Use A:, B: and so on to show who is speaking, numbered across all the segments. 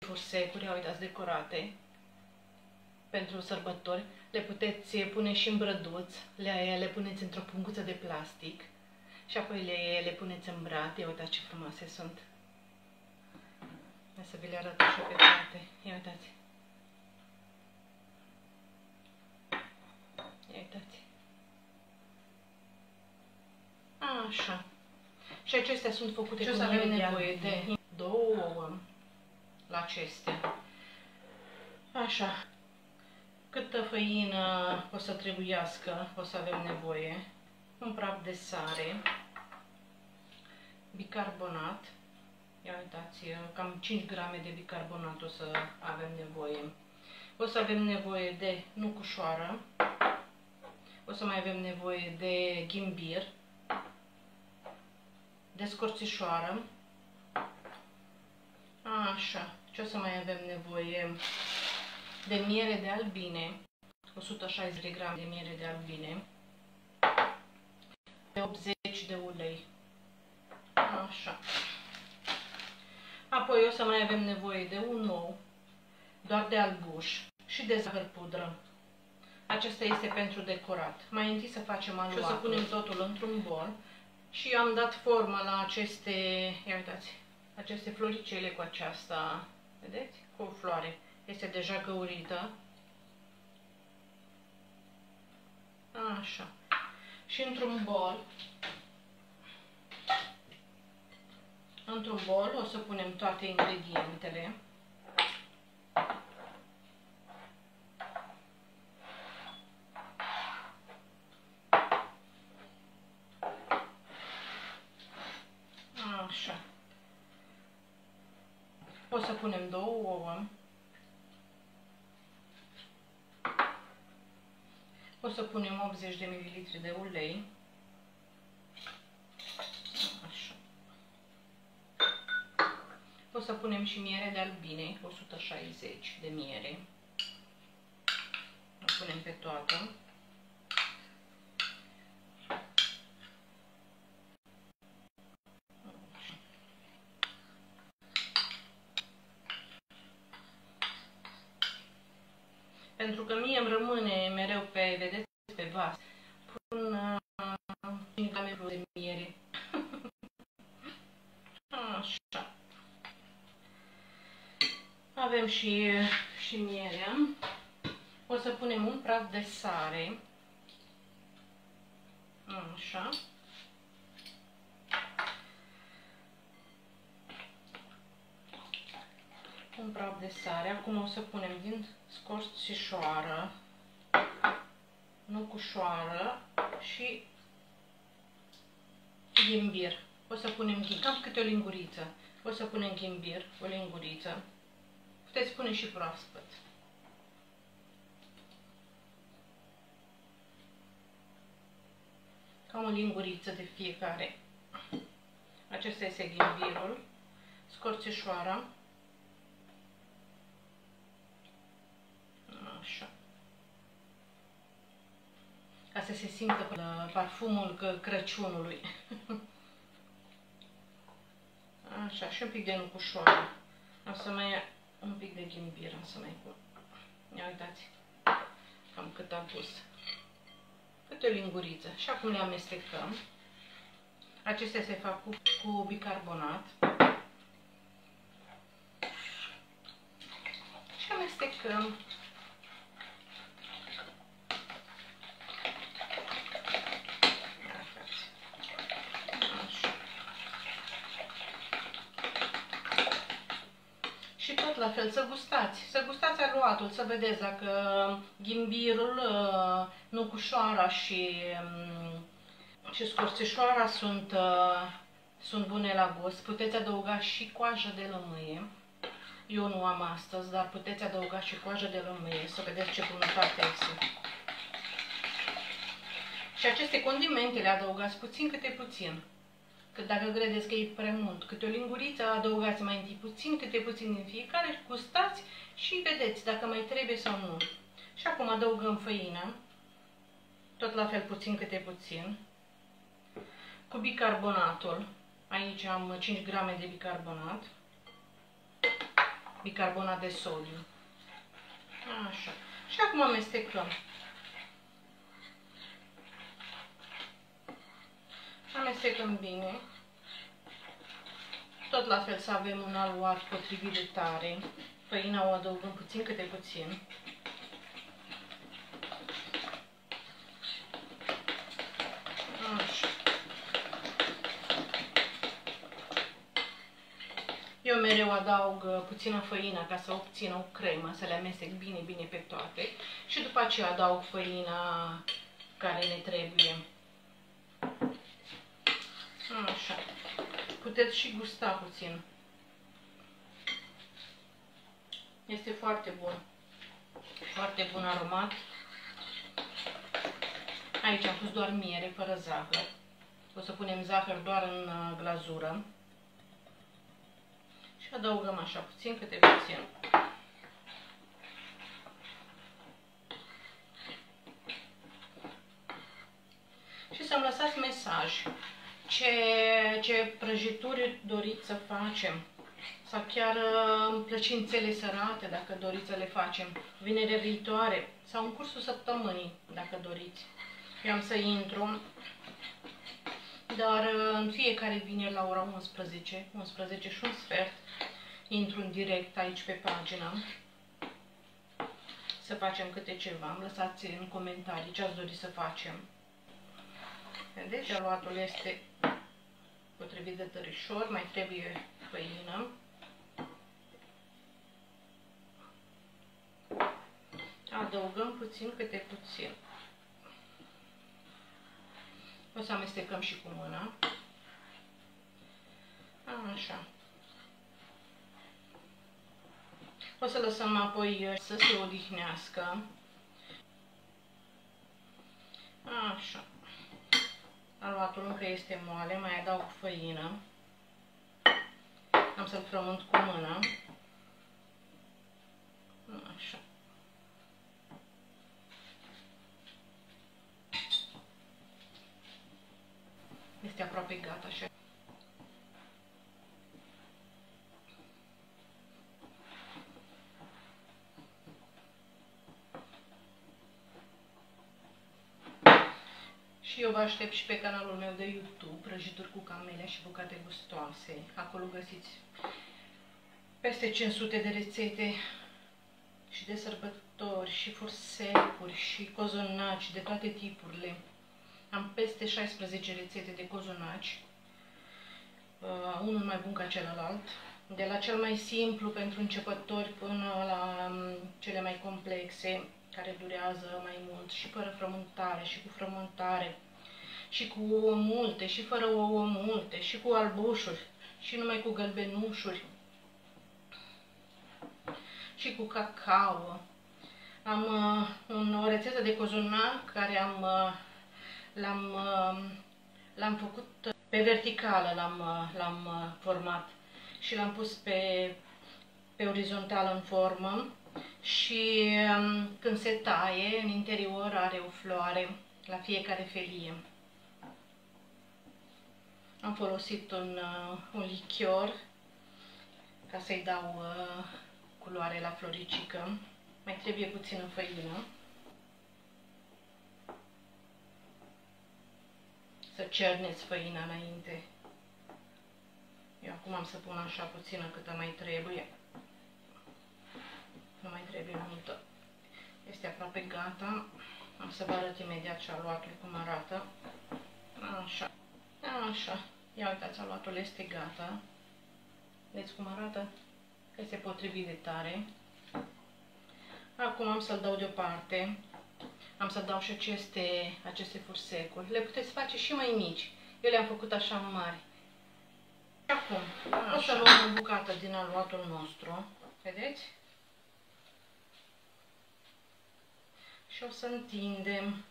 A: fursecuri, uitați, decorate pentru sărbători. Le puteți pune și în brăduț, le puneți într-o punguță de plastic și apoi le puneți în brad. Ia uitați ce frumoase sunt. Hai să vi le arăt așa pe toate. Ia uitați. Ia uitați. Așa. Și acestea sunt făcute cu avem nevoie de 2 ouă la acestea. Așa. Câtă făină o să trebuiască, o să avem nevoie. Un praf de sare, bicarbonat. Ia uitați, cam 5 grame de bicarbonat o să avem nevoie. O să avem nevoie de nucușoară. O să mai avem nevoie de ghimbir, de scorțișoară. Așa. Ce o să mai avem nevoie? De miere de albine, 160 de grame de miere de albine, de 80 de ulei. Așa. Apoi o să mai avem nevoie de un ou, doar de albuș și de zahăr pudră. Acesta este pentru decorat. Mai întâi să facem aluatul. Și o să punem totul într-un bol și eu am dat formă la aceste, ia uitați, aceste floricele cu aceasta, vedeți? Cu o floare. Este deja găurită. Așa. Și într-un bol o să punem toate ingredientele. Așa. O să punem 2 ouă. O să punem 80 de ml de ulei. Așa. O să punem și miere de albine, 160 de miere. O punem pe toată. Pentru că mie îmi rămâne mereu pe, vedeți, pe vas. Pun 5 grame de miere. Așa. Avem și mierea. O să punem un praf de sare. Așa. Un praf de sare. Acum o să punem din scorțișoară, nucușoară și ghimbir. O să punem ghimbir, cam câte o linguriță. O să punem ghimbir, o linguriță. Puteți pune și proaspăt. Cam o linguriță de fiecare. Acesta este ghimbirul, scorțișoara. Așa. Ca să se simtă parfumul Crăciunului. Așa, și un pic de nucușoară. Am să mai ia un pic de ghimbir, am să mai pun. Ia uitați, cam cât am pus. Câte o linguriță. Și acum le amestecăm. Acestea se fac cu bicarbonat. Și amestecăm. Și tot la fel, să gustați aluatul, să vedeți dacă ghimbirul, nucușoara și scorțișoara sunt bune la gust. Puteți adăuga și coajă de lămâie. Eu nu am astăzi, dar puteți adăuga și coajă de lămâie, să vedeți ce bunătate este. Și aceste condimente le adăugați puțin câte puțin. Că dacă credeți că e prea mult, câte o linguriță, adăugați mai întâi puțin, câte puțin din fiecare, gustați și vedeți dacă mai trebuie sau nu. Și acum adăugăm făină, tot la fel puțin câte puțin, cu bicarbonatul. Aici am 5 grame de bicarbonat. bicarbonat de sodiu. Așa. Și acum amestecăm. Amestecăm bine. Tot la fel să avem un aluat potrivit de tare. Făina o adăugăm puțin câte puțin. Așa. Eu mereu adaug puțină făină ca să obțin o cremă, să le amestec bine, bine pe toate. Și după aceea adaug făina care ne trebuie. Așa. Puteți și gusta puțin. Este foarte bun. Foarte bun aromat. Aici am pus doar miere, fără zahăr. O să punem zahăr doar în glazură. Și adăugăm așa puțin câte puțin. Și să-mi lăsați mesaj. Ce prăjituri doriți să facem. Sau chiar plăcințele sărate, dacă doriți să le facem. Vinerea viitoare. Sau în cursul săptămânii, dacă doriți. Eu am să intru. Dar în fiecare vineri la ora 11, 11 și un sfert, intru în direct aici pe pagină. Să facem câte ceva. Îmi lăsați în comentarii ce ați dori să facem. Vedeți? Aluatul este potrivit de tărișor, mai trebuie făină. Adăugăm puțin câte puțin. O să amestecăm și cu mâna. Așa. O să lăsăm apoi să se odihnească. Așa. Aluatul încă este moale, mai adaug făină. Am să-l frământ cu mâna. Așa. Este aproape gata, așa. Și eu vă aștept și pe canalul meu de YouTube, Prăjituri cu Camelia și Bucate Gustoase. Acolo găsiți peste 500 de rețete și de sărbători, și fursecuri, și cozonaci de toate tipurile. Am peste 16 rețete de cozonaci, unul mai bun ca celălalt, de la cel mai simplu pentru începători până la cele mai complexe, care durează mai mult, și fără frământare, și cu frământare, și cu ouă multe, și fără ouă multe, și cu albușuri, și numai cu gălbenușuri, și cu cacao. Am o rețetă de cozonac care l-am făcut pe verticală, l-am format și l-am pus pe orizontală în formă și când se taie, în interior are o floare la fiecare felie. Am folosit un lichior ca să-i dau culoare la floricică. Mai trebuie puțină făină. Să cerneți făina înainte. Eu acum am să pun așa puțină câtă mai trebuie. Nu mai trebuie multă. Este aproape gata. Am să vă arăt imediat ce aluatul cum arată. Așa. Așa. Ia uitați, aluatul este gata. Vedeți cum arată? Este potrivit de tare. Acum am să-l dau deoparte. Am să dau și aceste fursecuri. Le puteți face și mai mici. Eu le-am făcut așa mari. Acum o să luăm o bucată din aluatul nostru. Vedeți? Și o să întindem.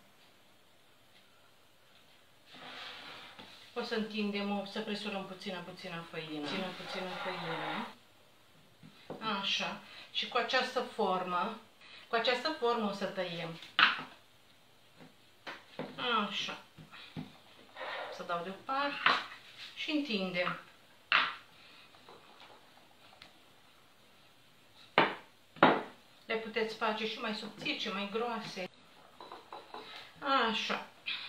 A: O să întindem, să presurăm puțină făină. Puțină făină. Așa. Și cu această formă o să tăiem. Așa. Să dau deoparte și întindem. Le puteți face și mai subțiri, și mai groase. Așa.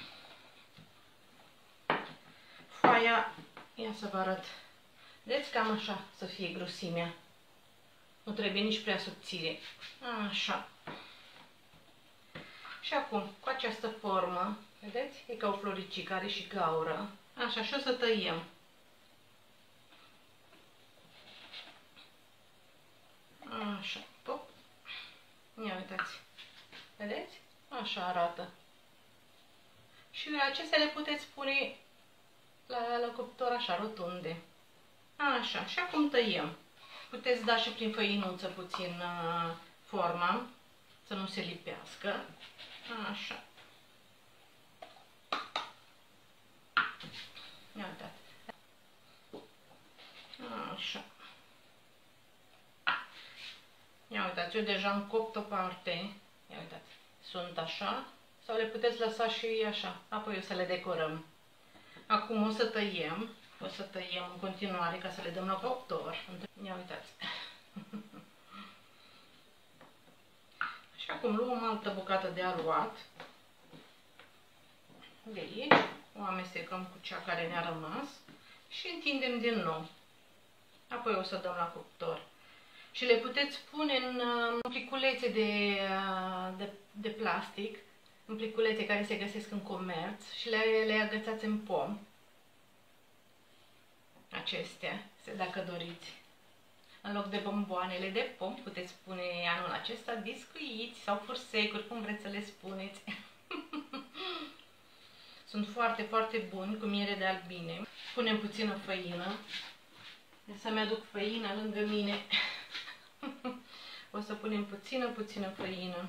A: Foaia, ia să vă arăt. Vedeți, cam așa să fie grosimea. Nu trebuie nici prea subțire. Așa. Și acum, cu această formă, vedeți? E ca o floricică, are și gaură. Așa, și o să tăiem. Așa, pop. Ia uitați. Vedeți? Așa arată. Și acestea le puteți pune la cuptor așa, rotunde. Așa, și acum tăiem. Puteți da și prin făinuță puțin forma, să nu se lipească. Așa. Ia uitați. Așa. Ia uitați, eu deja am copt o parte. Ia uitați. Sunt așa. Sau le puteți lăsa și așa. Apoi o să le decorăm. Acum o să tăiem. O să tăiem în continuare ca să le dăm la cuptor. Ia uitați. Și acum luăm altă bucată de aluat. De aici. O amestecăm cu cea care ne-a rămas. Și întindem din nou. Apoi o să dăm la cuptor. Și le puteți pune în pliculețe de plastic. În pliculețe care se găsesc în comerț. Și le agățați în pom. Acestea, dacă doriți. În loc de bomboanele de pom, puteți pune anul acesta biscuiți sau fursecuri, cum vreți să le spuneți. Sunt foarte, foarte buni cu miere de albine. Punem puțină făină. Să-mi aduc făină lângă mine. O să punem puțină făină.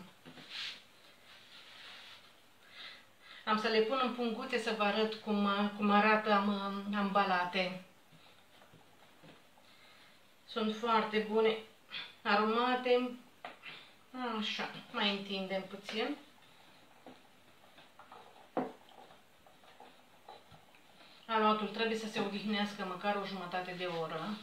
A: Am să le pun în punguțe să vă arăt cum arată ambalate. Sunt foarte bune, aromate. Așa, mai întindem puțin. Aluatul trebuie să se odihnească măcar o jumătate de oră.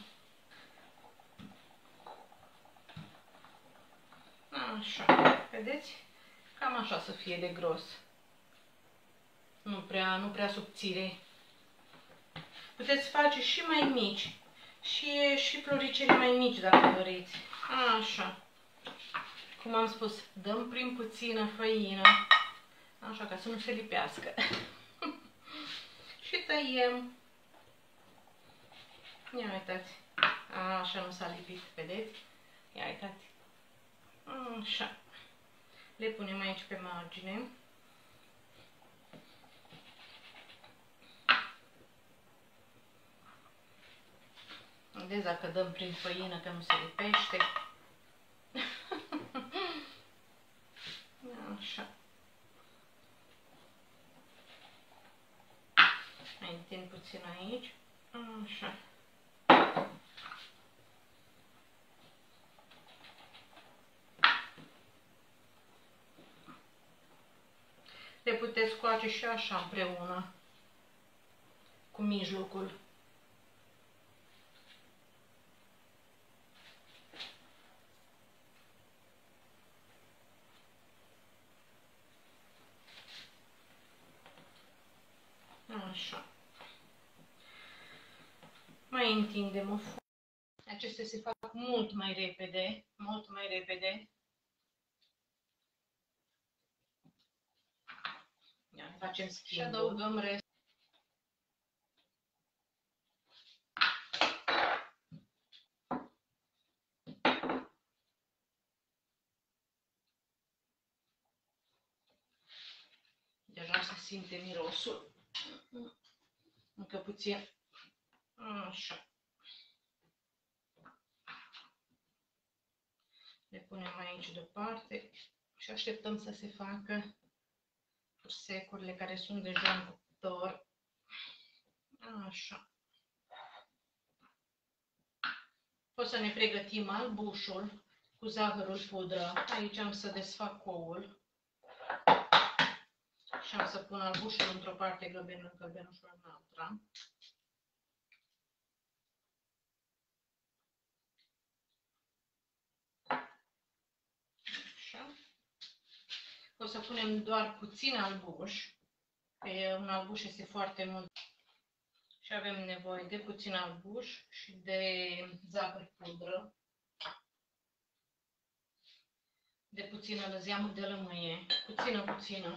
A: Așa, vedeți? Cam așa să fie de gros. Nu prea subțire. Puteți face și mai mici. Și floricele mai mici dacă doriți. Așa. Cum am spus, dăm prin puțină făină. Așa, ca să nu se lipească. Și tăiem. Ia uitați. Așa nu s-a lipit, vedeți? Ia uitați. Așa. Le punem aici pe margine. Vedeți, dacă dăm prin făină că nu se lipește. Așa. Mai întind puțin aici. Așa. Le puteți coace și așa împreună cu mijlocul. Așa. Mai întindem o foaie. Acestea se fac mult mai repede, mult mai repede. Ia, facem schimbul. Și adăugăm restul. Deja se simte mirosul. Încă puțin. Așa. Le punem aici deoparte și așteptăm să se facă fursecurile care sunt deja în cuptor. Așa. O să ne pregătim albușul cu zahărul pudră. Aici am să desfac oul. Și am să pun albușul într-o parte, gălbenușul în alta. O să punem doar puțin albuș, că un albuș este foarte mult. Și avem nevoie de puțin albuș și de zahăr pudră, de puțină lăzeamă de lămâie, puțină.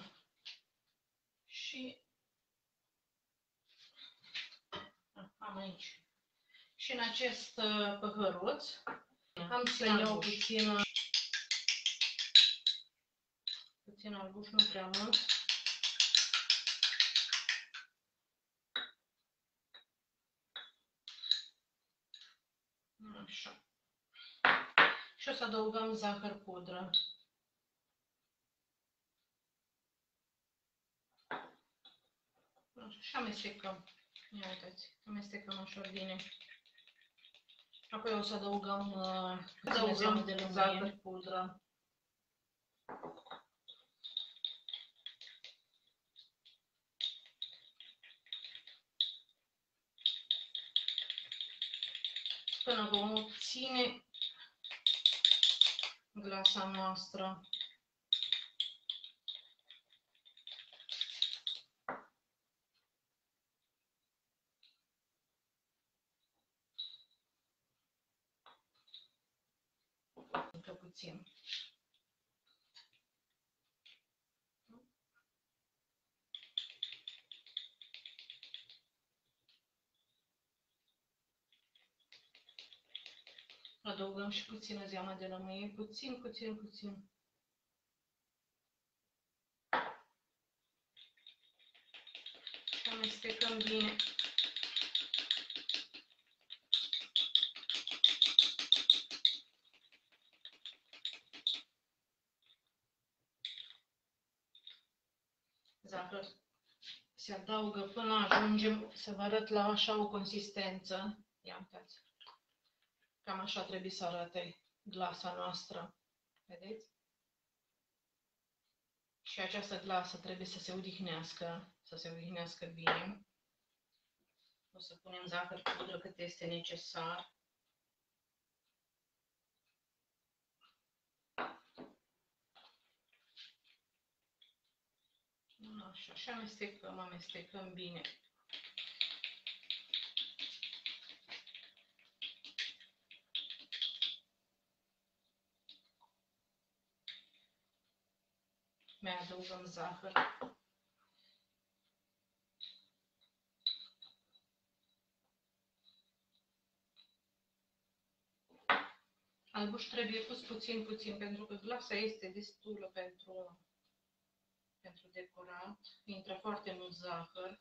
A: Și am aici. Și în acest păhăruț am să iau puțin albuș, nu prea mult. Așa. Și o să adăugăm zahăr pudră. Așa. Și amestecăm. Ia uitați, amestecăm așa bine. Apoi o să adăugăm zahăr pudră. Până vom obține glasa noastră. Încă puțin. Adăugăm și puțină zeamă de lămâie, puțin. Și amestecăm bine. Zahăr se adaugă până ajungem să vă arăt la așa o consistență. Ia uitați. Cam așa trebuie să arate glasa noastră. Vedeți? Și această glasă trebuie să se odihnească bine. O să punem zahăr pudră cât este necesar. Așa, și amestecăm bine. Mai adăugăm zahăr. Albuș trebuie pus puțin, pentru că glasa este destulă pentru decorat. Intră foarte mult zahăr.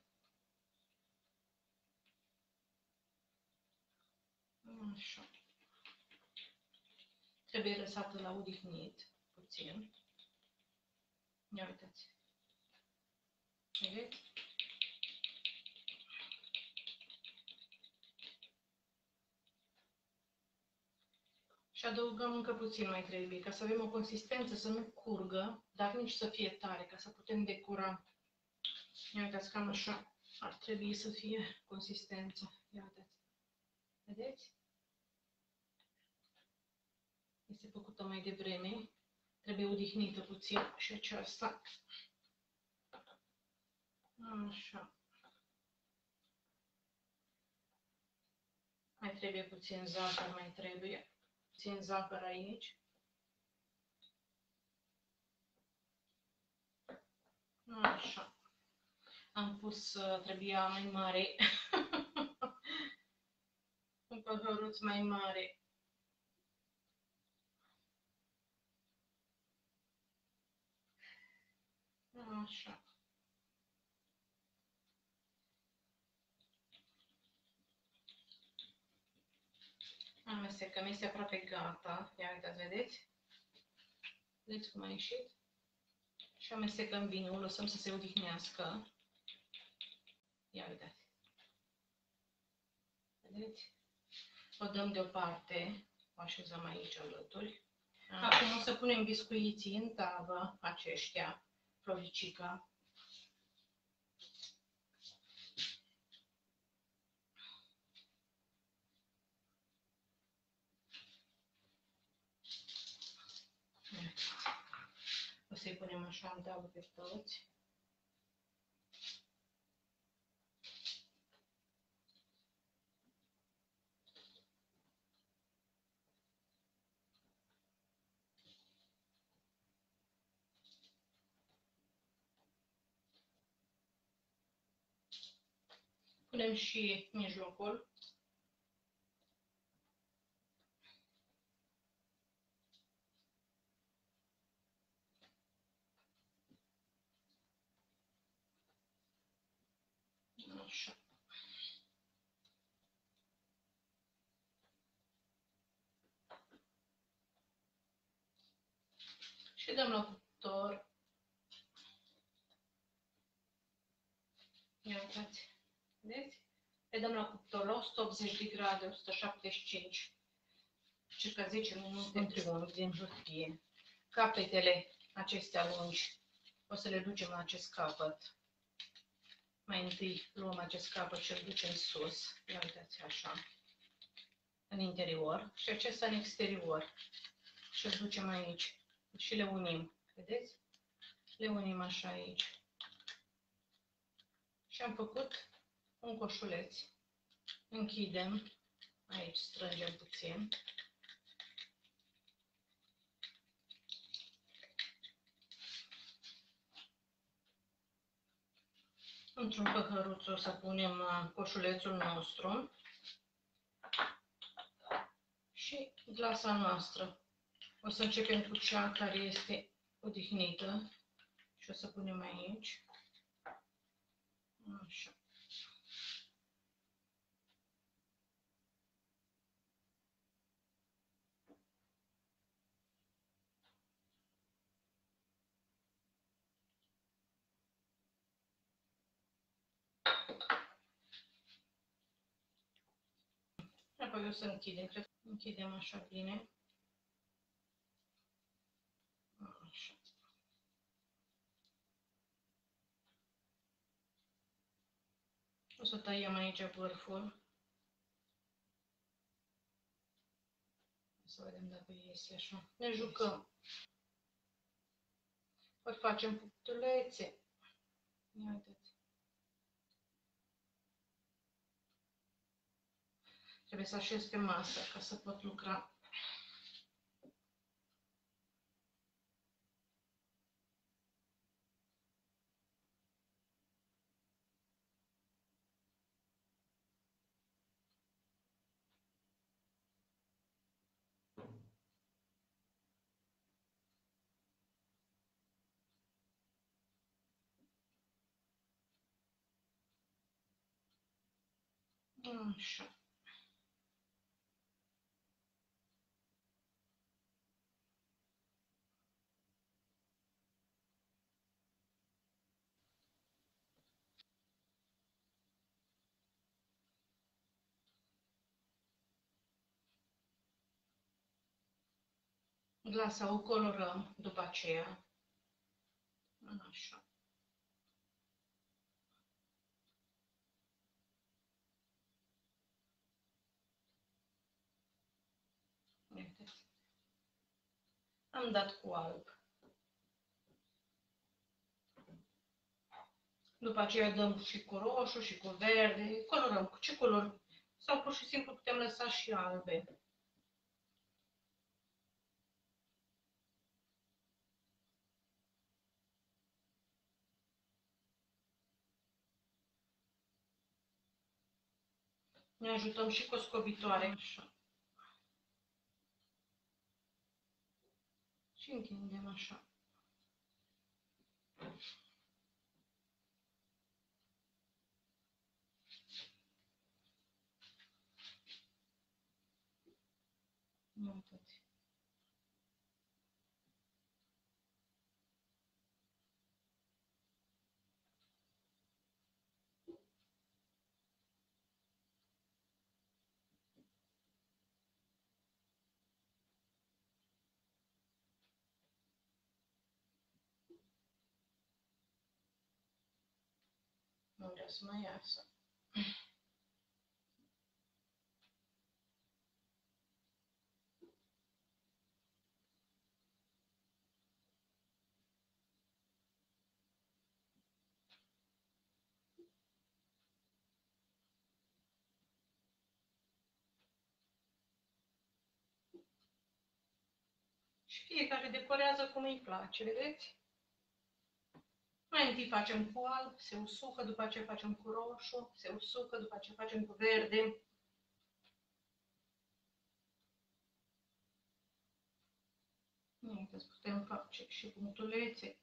A: Așa. Trebuie lăsată la odihnit puțin. Ia uitați. Vedeți? Și adăugăm încă puțin mai trebuie, ca să avem o consistență, să nu curgă, dar nici să fie tare, ca să putem decora. Ia uitați, cam așa ar trebui să fie consistența. Ia uitați. Vedeți? Este făcută mai devreme. Trebuie odihnită puțin și aceasta. Așa. Mai trebuie puțin zahăr, puțin zahăr aici. Așa. Am pus, trebuia mai mare. Un păhăruț mai mare. Așa. Amestecăm, este aproape gata. Ia uitați, vedeți? Vedeți cum a ieșit? Și amestecăm bine, o lăsăm să se odihnească. Ia uitați. Vedeți? O dăm deoparte. O așezăm aici alături. Acum o să punem biscuiții în tavă, aceștia, floricica. O să-i punem punem așa de ambele părți. Punem și mijlocul. Așa. Și dăm la cuptor. Ia uitați. Vedeți? Le dăm la cuptor la 180 de grade, 175. Circa 10 minute în din hârtie. Capetele acestea lungi o să le ducem la acest capăt. Mai întâi luăm acest capăt și îl ducem sus. Ia uitați așa. În interior. Și acesta în exterior. Și îl ducem aici. Și le unim. Vedeți? Le unim așa aici. Și am făcut un coșuleț. Închidem. Aici strângem puțin. Într-un păhăruț o să punem coșulețul nostru și glasa noastră. O să începem cu cea care este odihnită și o să punem aici. Așa. Apoi o să închidem, cred că închidem așa bine. Așa. O să tăiem aici vârful. Să vedem dacă iese așa. Ne jucăm. Ori facem punctulețe. Ia uitați. Trebuie să așez pe masă ca să pot lucra. Așa. Glasa o colorăm după aceea. Așa. Uitați. Am dat cu alb. După aceea dăm și cu roșu și cu verde. Colorăm cu ce culori. Sau pur și simplu putem lăsa și albe. Ne ajutăm și cu o scobitoare. Așa. Și întindem așa. Uitați. Nu vrea să mai iasă. Și fiecare decorează cum îi place, vedeți? Mai întâi facem cu alb, se usucă, după aceea facem cu roșu, se usucă, după aceea facem cu verde. Uite, putem face și punctulețe.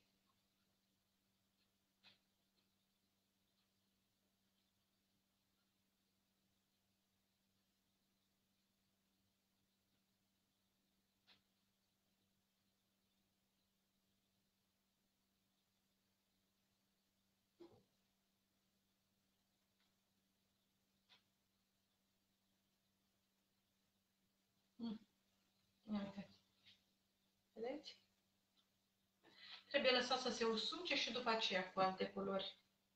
A: Iată. Vedeți? Trebuie lăsat să se usuce și după aceea cu alte culori.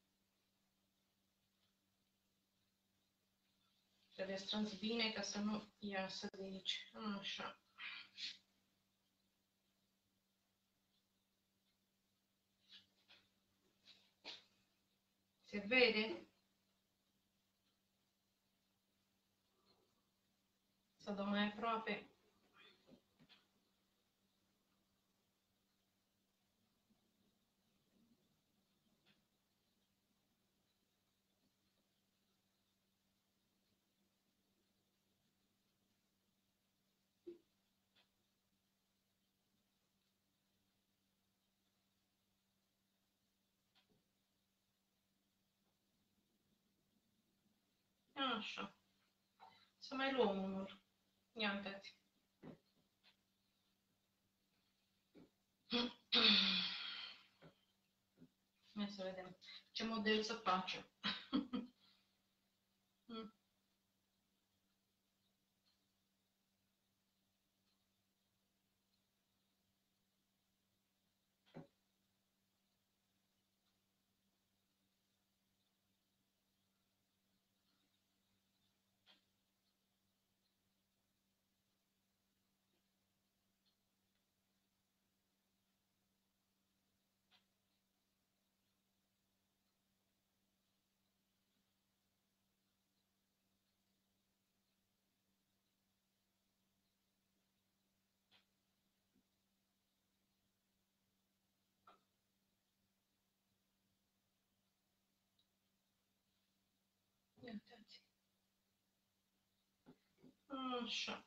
A: Trebuie strâns bine ca să nu iasă de aici. Așa. Se vede? Să dăm mai aproape. Așa. Să mai luăm unul. Ia uitați. Ia să vedem ce model să facem. Ia uitați. Așa.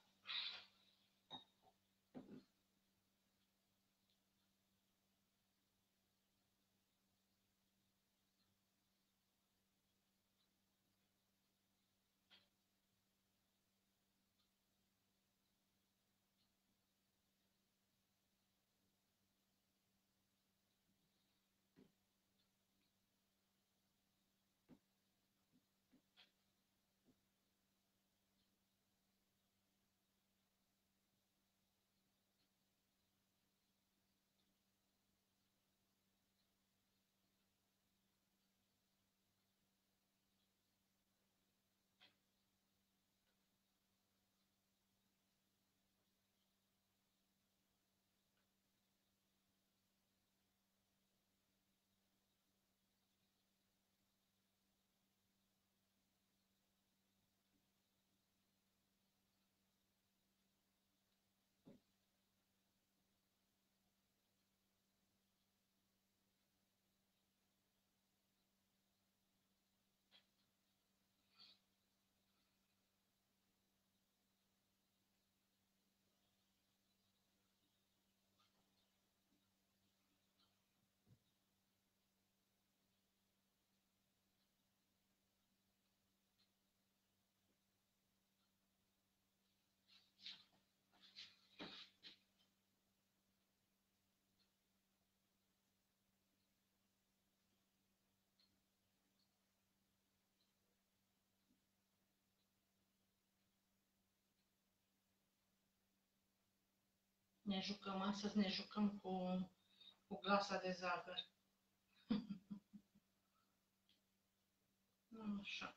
A: Ne jucăm, astăzi ne jucăm cu glasa de zahăr. Așa.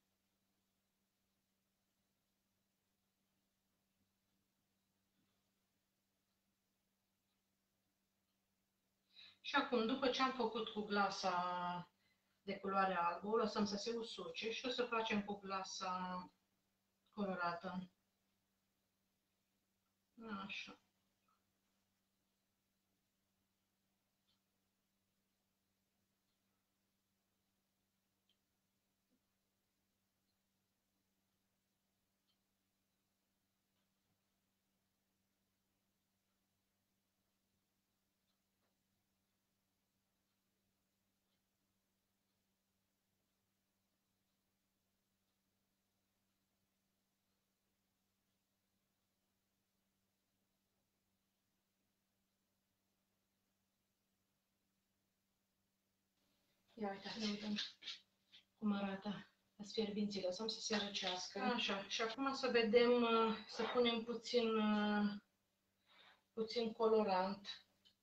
A: Și acum, după ce am făcut cu glasa de culoare albă, o lăsăm să se usuce și o să facem cu glasa colorată. Așa. Ia uitați, ne uităm cum arată. Las fierbinții, lăsăm să se răcească. Așa, și acum să vedem, să punem puțin colorant.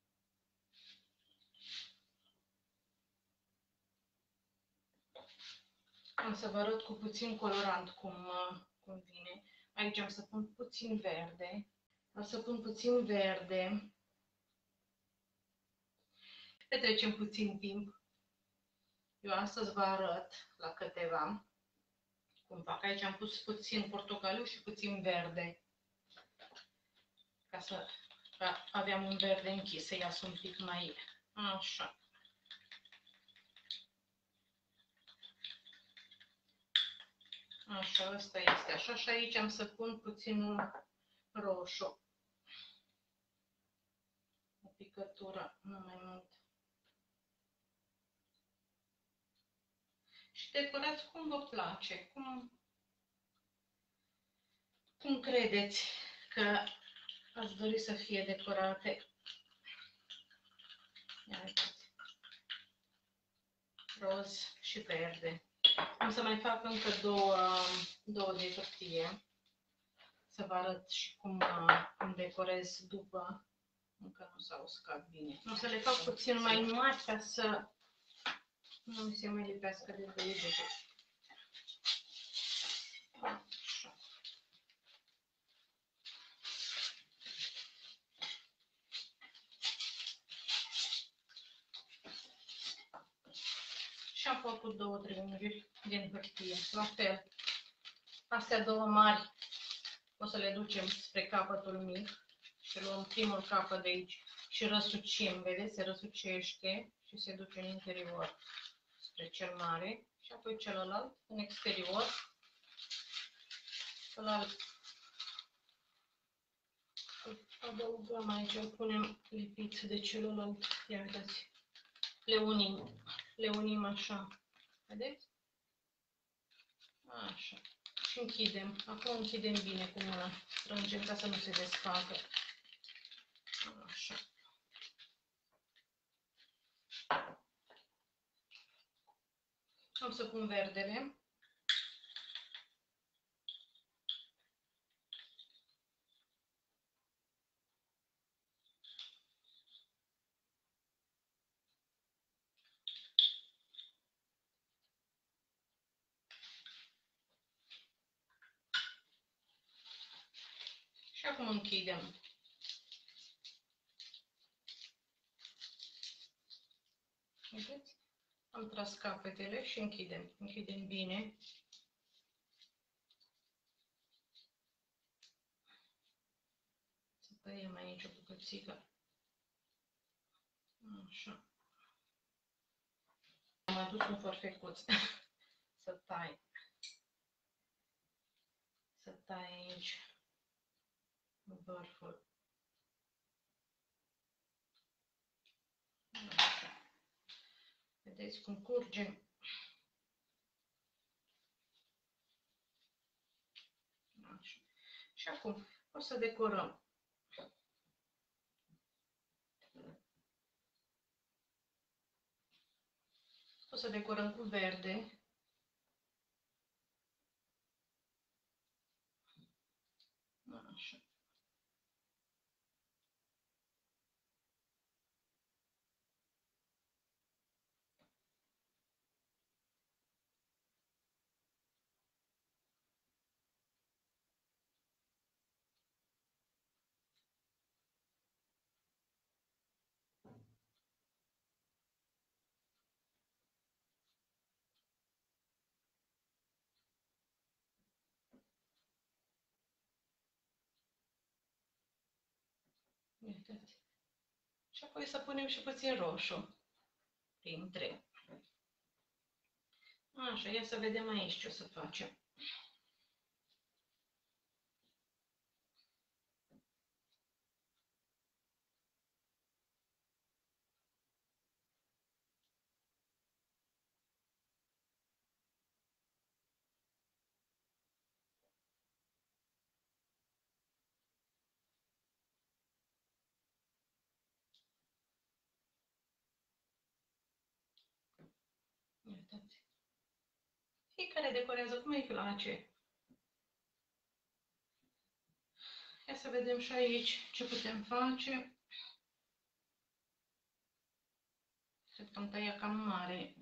A: Am să vă arăt cu puțin colorant cum vine. Aici am să pun puțin verde. Am să pun puțin verde. Petrecem puțin timp. Eu astăzi vă arăt la câteva cum fac. Aici am pus puțin portocaliu și puțin verde. Ca să aveam un verde închis, să iasă un pic mai așa. Așa, ăsta este așa. Și aici am să pun puțin roșu. O picătură, nu mai mult. Și decorați cum vă place, cum credeți că ați dori să fie decorate. Ia uitați. Roz și verde. Am să mai fac încă două de hârtie. Să vă arăt și cum decorez după. Încă nu s-au uscat bine. O să le fac puțin mai mari ca să nu mi se mai lipească de degete. Așa. Și am făcut două triunghiuri din hârtie. La fel, astea două mari o să le ducem spre capătul mic și luăm primul capăt de aici și răsucim, vedeți, se răsucește și se duce în interior spre cel mare și apoi celălalt în exterior. Celălalt adăugăm aici, îl punem lipit de celălalt, ia uitați, le unim așa, vedeți? Așa. Și închidem. Acum închidem bine cu mâna. Strângem ca să nu se desfacă. Așa. Am să pun verdele. Și acum închidem. Vedeți? Am tras capetele și închidem. Închidem bine. Să tăiem aici o bucățică. Așa. Am adus un forfecuț să tai. Să tai aici vârful. Așa. Vedeți cum curge. Așa. Și acum o să decorăm. O să decorăm cu verde. Așa. Uitați. Și apoi să punem și puțin roșu printre. Așa, ia să vedem aici ce o să facem. care decorează, cum îi place. Ia să vedem și aici ce putem face. Cred că am tăiat cam mare.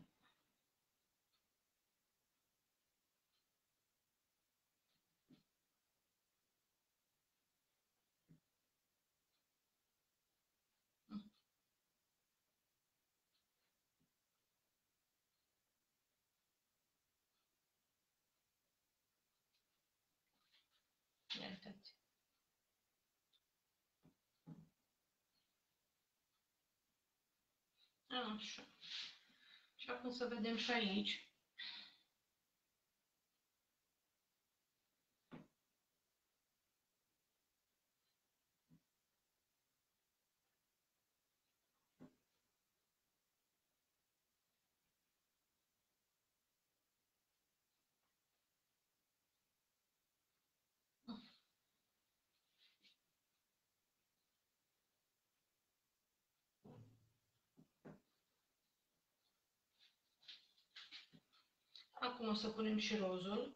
A: Uitați. Așa. Și acum să vedem și aici. Acum o să punem și rozul.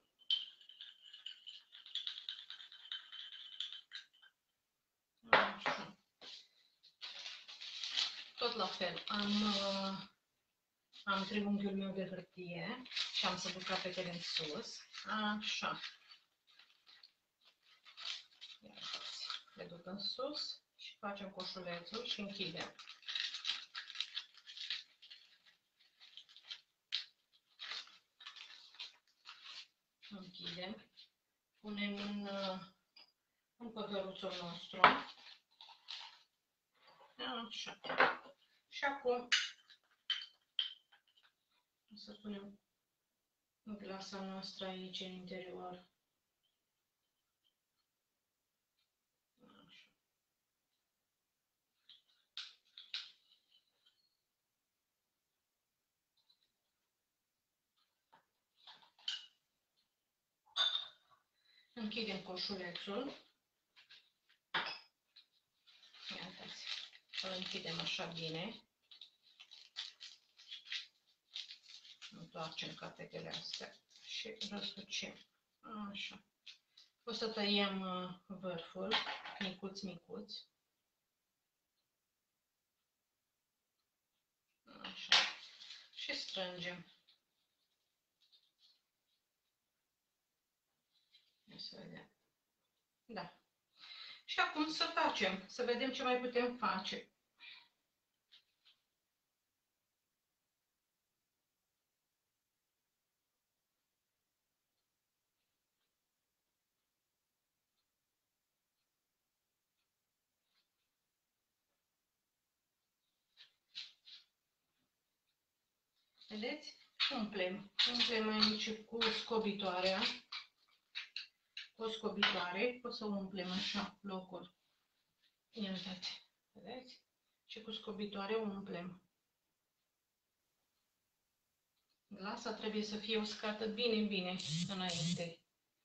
A: Așa. Tot la fel, am triunghiul meu de hârtie și am să duc capetele în sus. Așa. Le duc în sus și facem coșulețul și închidem. Închidem. Punem în păcăruțul nostru. Așa. Și acum o să punem glasa noastră aici în interior. Așa. Închidem coșulețul. Iată-ți. Îl închidem așa bine. Întoarcem capetele astea și răsucim. Așa. O să tăiem vârful, micuț. Așa. Și strângem. Ia să vedem. Da. Și acum să facem, să vedem ce mai putem face. Vedeți? Umplem aici cu scobitoarea. Cu o scobitoare o să umplem așa locul. Ia uitați. Vedeți? Și cu scobitoare umplem. Glasa trebuie să fie uscată bine înainte.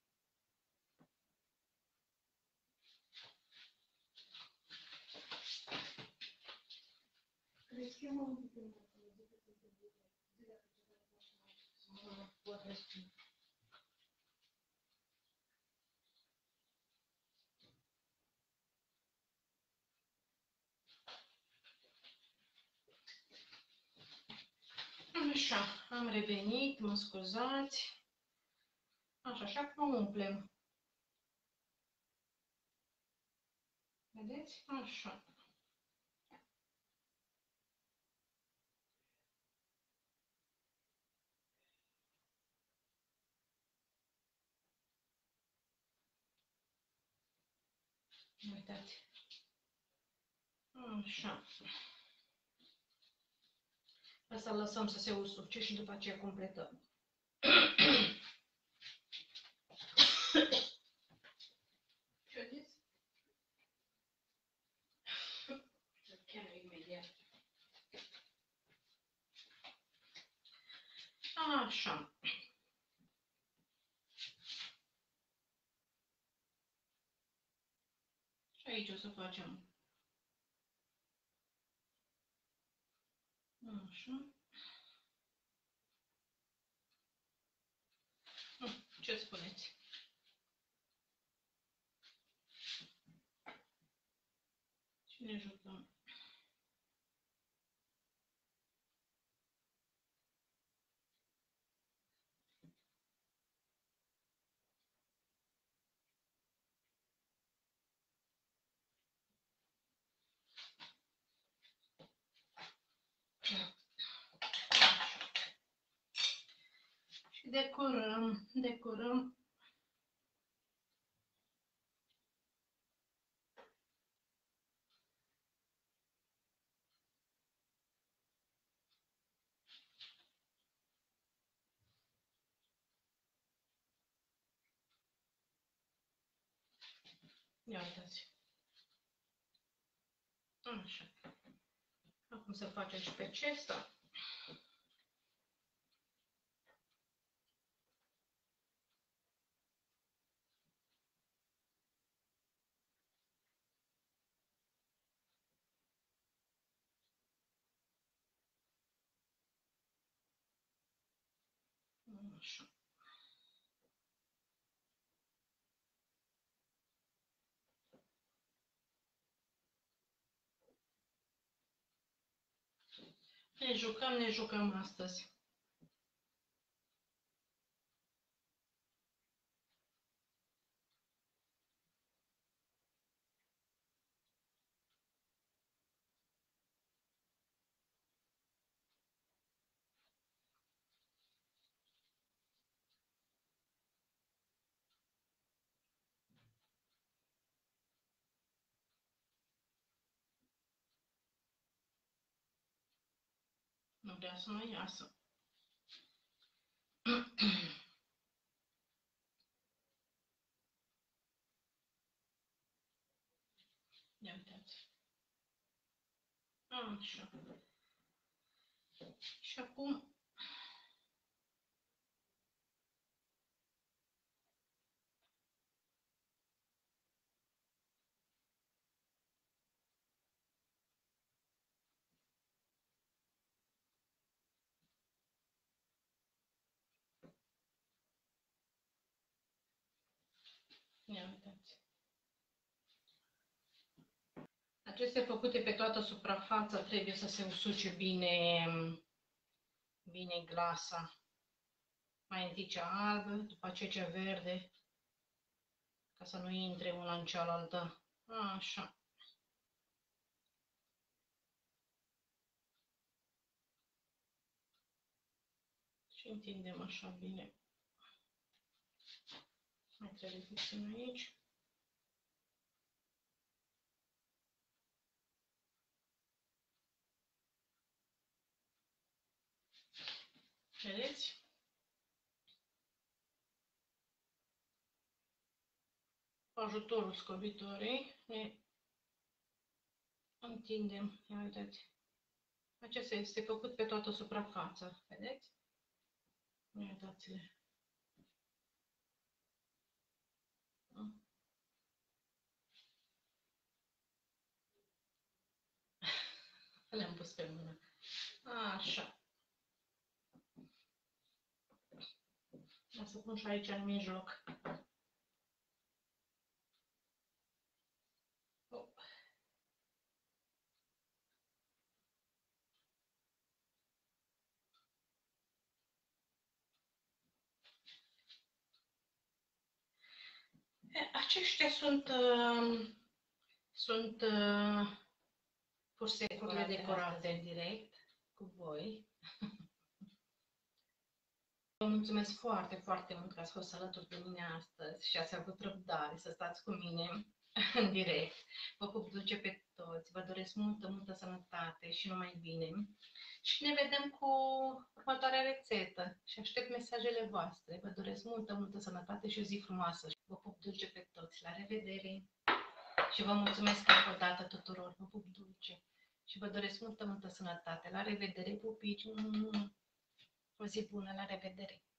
A: Așa, am revenit, mă scuzați. Așa, și acum umplem. Vedeți? Așa. Uitați. Așa. Asta lăsăm să se usuce și după aceea completăm. Ce-o zis? Chiar imediat. Așa. Și aici o să facem. Așa. Ce spuneți? Și ne jucăm. Și decorăm. Ia uitați. Așa. Acum să facem și pe acesta. Așa. Ne jucăm astăzi. Nu vrea să mai iasă. Ia uitați. Așa. Și acum ia uitați. Acestea făcute pe toată suprafața trebuie să se usuce bine glasa. Mai întâi cea albă, după aceea cea verde, ca să nu intre una în cealaltă. Așa. Și întindem așa bine. Mai trebuie puțin aici. Vedeți? Cu ajutorul scobitorii ne întindem. Ia uitați. Acesta este făcut pe toată suprafața. Vedeți? Ia uitați-le. Le-am pus pe mână. Așa. O să pun și aici în mijloc. Aceștia sunt fursecurile decorate în direct cu voi. Vă mulțumesc foarte, foarte mult că ați fost alături de mine astăzi și ați avut răbdare să stați cu mine în direct. Vă pup dulce pe toți, vă doresc multă, multă sănătate și numai bine. Și ne vedem cu următoarea rețetă și aștept mesajele voastre. Vă doresc multă, multă sănătate și o zi frumoasă. Vă pup dulce pe toți. La revedere! Și vă mulțumesc încă o dată tuturor. Vă pup dulce și vă doresc multă, multă sănătate. La revedere, pupici! O zi bună, la revedere!